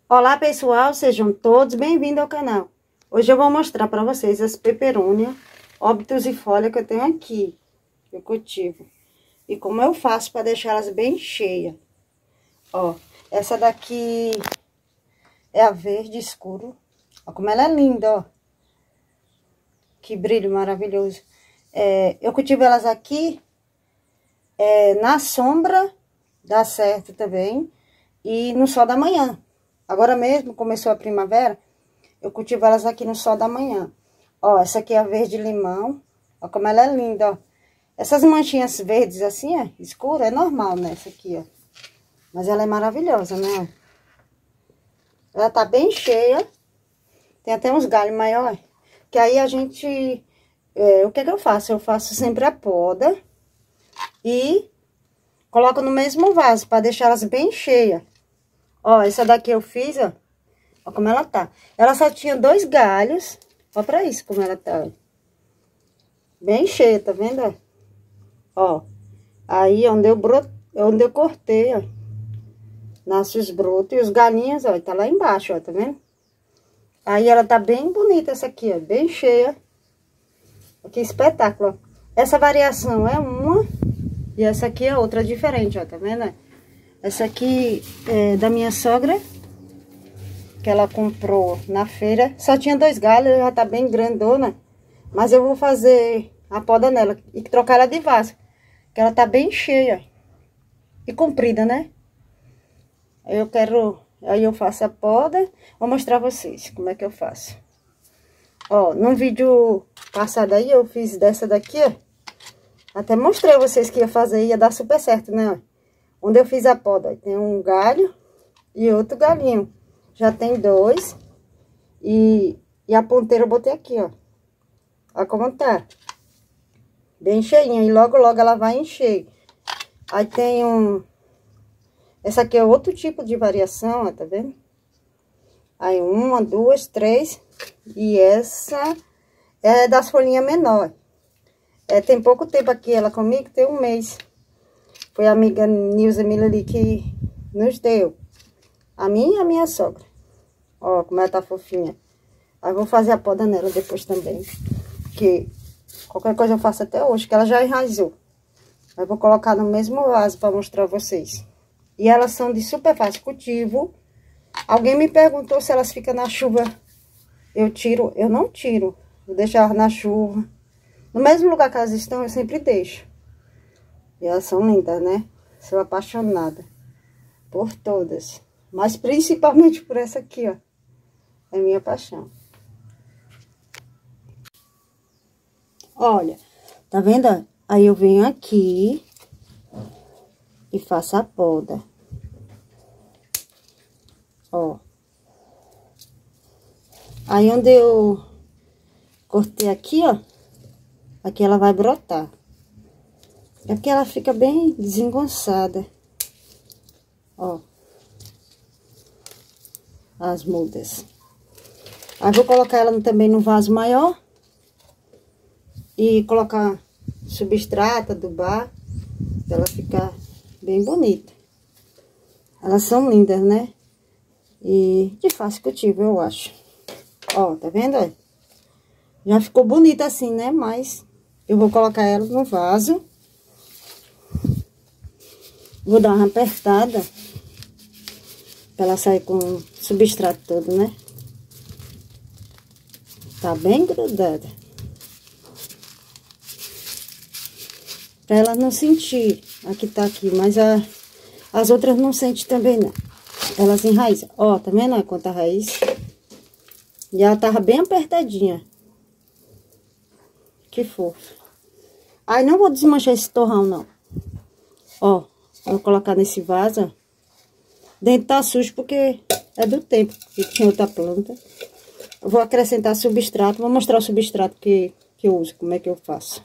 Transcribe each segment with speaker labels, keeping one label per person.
Speaker 1: Olá pessoal, sejam todos bem-vindos ao canal. Hoje eu vou mostrar para vocês as peperônias, obtusifolia que eu tenho aqui, que eu cultivo. E como eu faço para deixá-las bem cheias. Ó, essa daqui é a verde escuro. Ó como ela é linda, ó. Que brilho maravilhoso. Eu cultivo elas aqui na sombra, dá certo também, e no sol da manhã. Agora mesmo, começou a primavera, eu cultivo elas aqui no sol da manhã. Ó, essa aqui é a verde limão. Ó como ela é linda, ó. Essas manchinhas verdes assim, ó, escura, é normal, né, essa aqui, ó. Mas ela é maravilhosa, né? Ela tá bem cheia. Tem até uns galhos maiores. Que aí a gente... o que eu faço? Eu faço sempre a poda e coloco no mesmo vaso, para deixar elas bem cheias. Ó, essa daqui eu fiz, ó. Ó como ela tá. Ela só tinha 2 galhos. Ó pra isso como ela tá, ó. Bem cheia, tá vendo, ó? Aí onde eu cortei, ó. Nasce os brotos e os galinhos, ó. Tá lá embaixo, ó, tá vendo? Aí ela tá bem bonita essa aqui, ó. Bem cheia. Que espetáculo, ó. Essa variação é uma. E essa aqui é outra diferente, ó. Tá vendo, Essa aqui é da minha sogra, que ela comprou na feira. Só tinha 2 galhos, já tá bem grandona. Mas eu vou fazer a poda nela e trocar ela de vaso, que ela tá bem cheia e comprida, né? Aí eu faço a poda, vou mostrar pra vocês como é que eu faço. Ó, no vídeo passado aí eu fiz dessa daqui, ó. Até mostrei a vocês que ia fazer, ia dar super certo, né? Onde eu fiz a poda, tem um galho e outro galinho. Já tem 2. E a ponteira eu botei aqui, ó. Olha como tá. Bem cheinha. E logo, logo ela vai encher. Aí tem essa aqui é outro tipo de variação, ó, tá vendo? Aí 1, 2, 3. E essa é das folhinhas menores. Tem pouco tempo aqui ela comigo, tem 1 mês. Foi a amiga Nilza Milali que nos deu. A minha e a minha sogra. Ó, como ela tá fofinha. Aí vou fazer a poda nela depois também. Que qualquer coisa eu faço até hoje, que ela já enraizou. Aí vou colocar no mesmo vaso pra mostrar a vocês. E elas são de super fácil cultivo. Alguém me perguntou se elas ficam na chuva. Eu tiro, eu não tiro. Vou deixar elas na chuva. No mesmo lugar que elas estão, eu sempre deixo. E elas são lindas, né? Sou apaixonada por todas. Mas principalmente por essa aqui, ó. É minha paixão. Olha, tá vendo? Aí eu venho aqui e faço a poda. Ó. Aí onde eu cortei aqui, ó. Aqui ela vai brotar. É porque ela fica bem desengonçada. Ó. As mudas. Aí vou colocar ela também no vaso maior. E colocar substrato, adubar. Pra ela ficar bem bonita. Elas são lindas, né? E de fácil cultivo, eu acho. Ó, tá vendo? Já ficou bonita assim, né? Mas eu vou colocar ela no vaso. Vou dar uma apertada. Pra ela sair com o substrato todo, né? Tá bem grudada. Pra ela não sentir. Aqui tá aqui, mas as outras não sentem também, não. Elas enraizam. Ó, tá vendo quanta raiz? E ela tava bem apertadinha. Que fofo. Aí não vou desmanchar esse torrão, não. Ó, vou colocar nesse vaso, ó. Dentro tá sujo porque é do tempo que tinha outra planta. Eu vou acrescentar substrato. Vou mostrar o substrato que eu uso, como é que eu faço.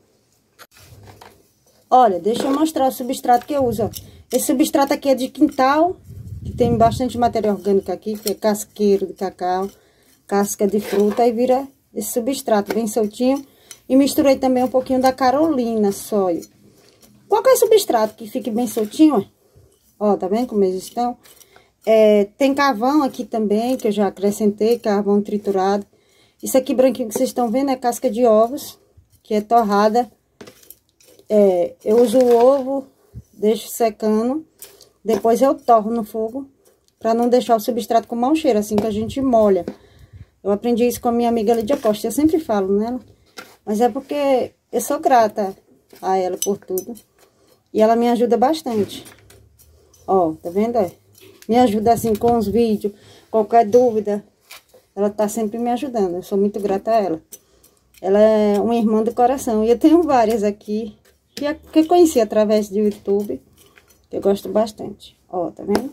Speaker 1: Olha, deixa eu mostrar o substrato que eu uso, ó. Esse substrato aqui é de quintal, que tem bastante matéria orgânica aqui, que é casqueiro de cacau, casca de fruta, aí vira esse substrato bem soltinho. E misturei também um pouquinho da Carolina Soy. Qualquer substrato que fique bem soltinho, ó. Ó, tá vendo como eles estão? Tem carvão aqui também, que eu já acrescentei, carvão triturado. Isso aqui branquinho que vocês estão vendo é casca de ovos, que é torrada. Eu uso o ovo, deixo secando, depois eu torro no fogo, pra não deixar o substrato com mau cheiro, assim que a gente molha. Eu aprendi isso com a minha amiga Lídia Costa, eu sempre falo nela, mas é porque eu sou grata a ela por tudo. E ela me ajuda bastante. Ó, tá vendo? Me ajuda assim com os vídeos, qualquer dúvida. Ela tá sempre me ajudando, eu sou muito grata a ela. Ela é uma irmã do coração. E eu tenho várias aqui, que eu conheci através do YouTube, que eu gosto bastante. Ó, tá vendo?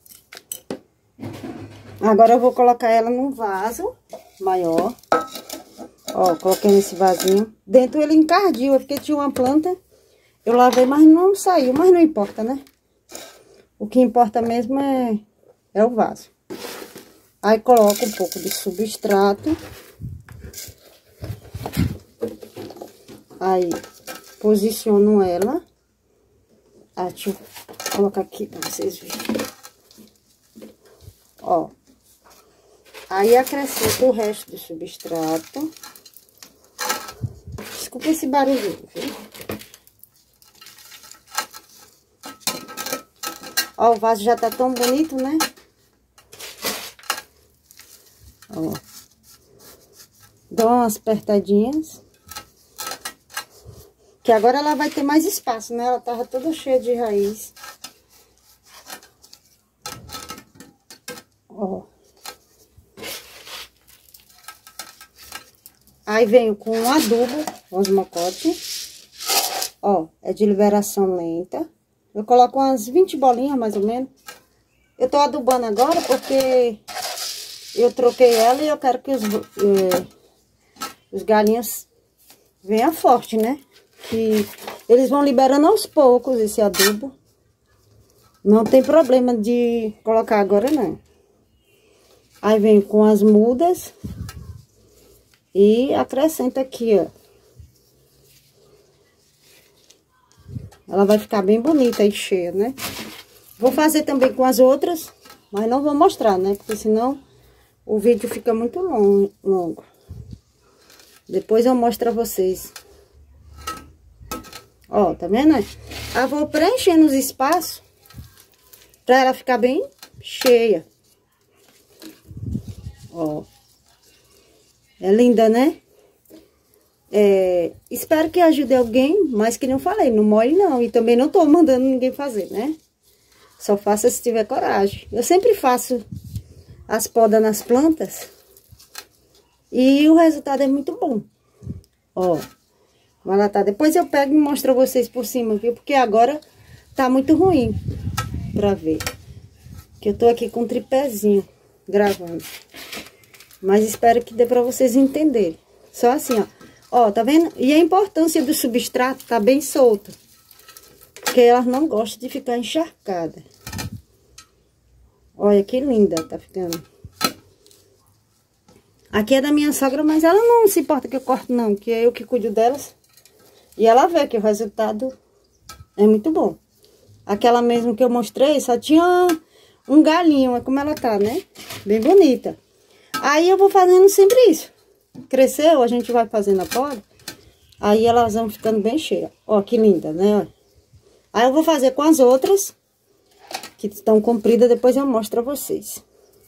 Speaker 1: Agora eu vou colocar ela num vaso maior. Ó, coloquei nesse vasinho. Dentro ele encardiu, porque tinha uma planta. Eu lavei, mas não saiu, mas não importa, né? O que importa mesmo é o vaso. Aí coloco um pouco de substrato. Aí posiciono ela. Deixa eu colocar aqui pra vocês verem. Ó. Aí acrescento o resto do substrato. Desculpa esse barulhinho, viu? Ó, o vaso já tá tão bonito, né? Ó. Dou umas apertadinhas. Que agora ela vai ter mais espaço, né? Ela tava toda cheia de raiz. Ó. Aí venho com um adubo, osmocote. Ó, é de liberação lenta. Eu coloco umas 20 bolinhas, mais ou menos. Eu tô adubando agora porque eu troquei ela e eu quero que os galinhos venham forte, né? Que eles vão liberando aos poucos esse adubo. Não tem problema de colocar agora, não. Aí venho com as mudas e acrescento aqui, ó. Ela vai ficar bem bonita e cheia, né? Vou fazer também com as outras, mas não vou mostrar, né? Porque senão o vídeo fica muito longo. Depois eu mostro pra vocês. Ó, tá vendo? Eu vou preenchendo os espaços pra ela ficar bem cheia. Ó. É linda, né? Espero que ajude alguém, mas que não falei, não molhe não. E também não tô mandando ninguém fazer, né? Só faça se tiver coragem. Eu sempre faço as podas nas plantas. E o resultado é muito bom. Ó. Ela tá. Depois eu pego e mostro a vocês por cima, viu? Porque agora tá muito ruim pra ver. Que eu tô aqui com um tripézinho gravando. Mas espero que dê pra vocês entenderem. Só assim, ó. Ó, tá vendo? E a importância do substrato tá bem solto. Porque elas não gostam de ficar encharcada. Olha que linda tá ficando. Aqui é da minha sogra, mas ela não se importa que eu corto não. Que é eu que cuido delas. E ela vê que o resultado é muito bom. Aquela mesmo que eu mostrei, só tinha um galinho. É como ela tá, né? Bem bonita. Aí eu vou fazendo sempre isso. Cresceu, a gente vai fazendo a poda. Aí elas vão ficando bem cheias. Ó, que linda, né? Aí eu vou fazer com as outras, que estão compridas, depois eu mostro pra vocês.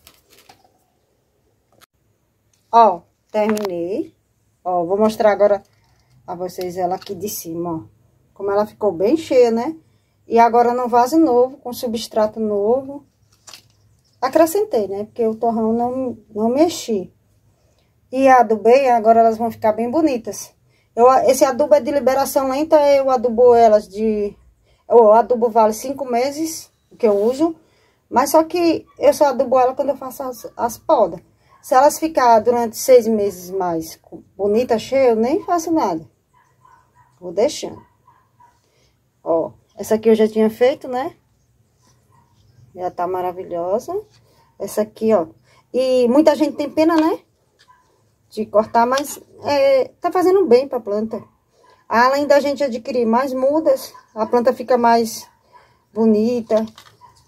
Speaker 1: Ó, terminei. Ó, vou mostrar agora a vocês ela aqui de cima, ó. Como ela ficou bem cheia, né? E agora no vaso novo, com substrato novo. Acrescentei, né? Porque o torrão não mexi. E adubei, agora elas vão ficar bem bonitas. Esse adubo é de liberação lenta, eu adubo elas de... O adubo vale 5 meses, que eu uso. Mas só que eu só adubo ela quando eu faço as podas. Se elas ficar durante 6 meses mais bonita, cheia, eu nem faço nada. Vou deixando. Ó, essa aqui eu já tinha feito, né? Já tá maravilhosa. Essa aqui, ó. E muita gente tem pena, né? De cortar, mas tá fazendo bem pra planta. Além da gente adquirir mais mudas, a planta fica mais bonita.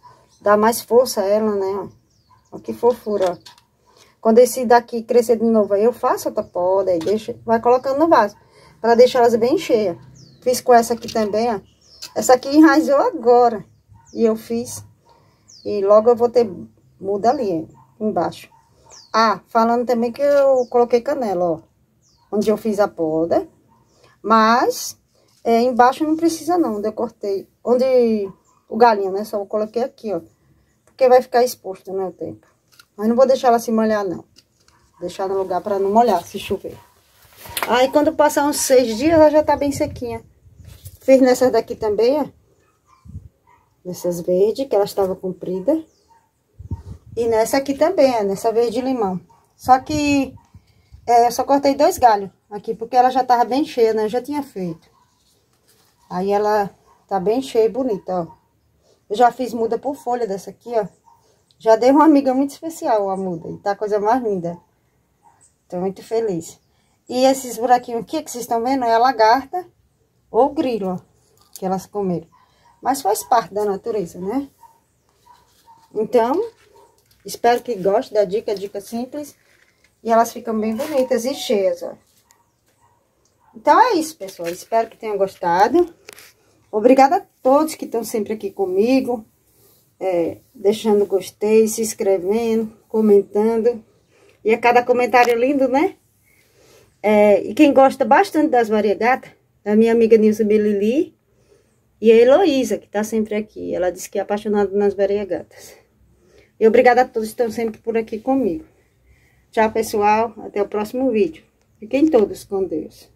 Speaker 1: Dá mais força a ela, né? Ó, que fofura, ó. Quando esse daqui crescer de novo, aí eu faço outra poda e deixa, vai colocando no vaso. Pra deixar elas bem cheias. Fiz com essa aqui também, ó. Essa aqui enraizou agora. E eu fiz. E logo eu vou ter muda ali, embaixo. Ah, falando também que eu coloquei canela, ó. Onde eu fiz a poda. Mas, embaixo não precisa não, onde eu cortei. Onde o galinho, né? Só eu coloquei aqui, ó. Porque vai ficar exposto, né, o tempo. Mas não vou deixar ela se molhar, não. Vou deixar no lugar pra não molhar, se chover. Aí, quando passar uns 6 dias, ela já tá bem sequinha. Fiz nessas daqui também, ó. Nessas verdes, que elas estavam compridas. E nessa aqui também, ó. Nessa verde limão. Só que eu só cortei 2 galhos aqui, porque ela já tava bem cheia, né? Eu já tinha feito. Aí ela tá bem cheia e bonita, ó. Eu já fiz muda por folha dessa aqui, ó. Já dei uma amiga muito especial a muda. E tá a coisa mais linda. Tô muito feliz. E esses buraquinhos aqui que vocês estão vendo é a lagarta ou grilo, ó. Que elas comeram. Mas faz parte da natureza, né? Então, espero que gostem da dica, dica simples. E elas ficam bem bonitas e cheias, ó. Então é isso, pessoal. Espero que tenham gostado. Obrigada a todos que estão sempre aqui comigo. Deixando gostei, se inscrevendo, comentando. E a cada comentário lindo, né? E quem gosta bastante das variegatas, é a minha amiga Nilza Belili e a Heloísa, que tá sempre aqui. Ela disse que é apaixonada nas variegatas. E obrigada a todos que estão sempre por aqui comigo. Tchau, pessoal. Até o próximo vídeo. Fiquem todos com Deus.